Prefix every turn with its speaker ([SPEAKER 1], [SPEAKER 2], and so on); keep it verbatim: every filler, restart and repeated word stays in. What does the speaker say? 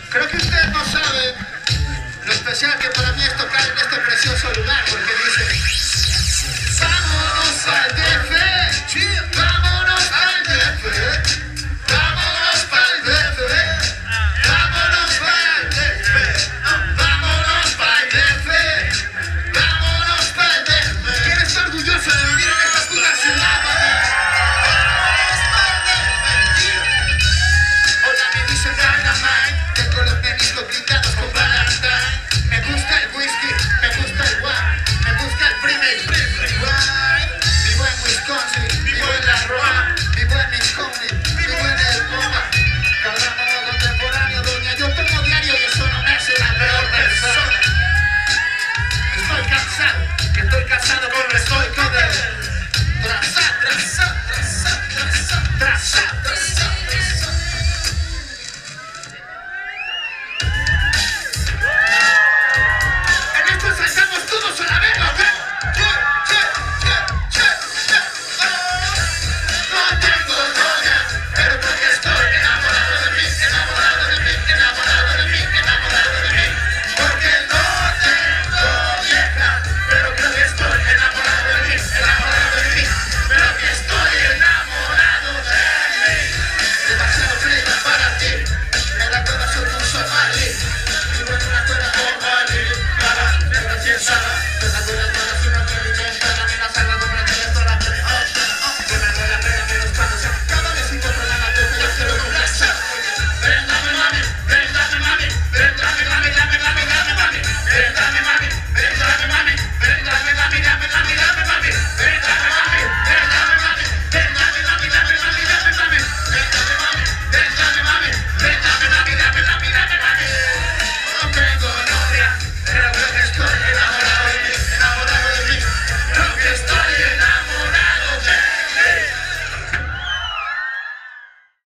[SPEAKER 1] Creo que usted no sabe lo especial que para mí es tocar en este precioso lugar, porque dice: vámonos al D F, vámonos al D F.